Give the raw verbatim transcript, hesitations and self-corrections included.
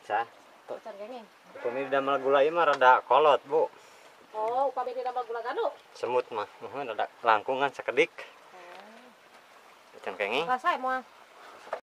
Sa. Can kenging. Upami damel gula ieu mah rada kolot, Bu. Oh, upami di damel gula gado. Semut mah, uh, rada langkungan sakedik. Oh. Can kenging. Rasa moal.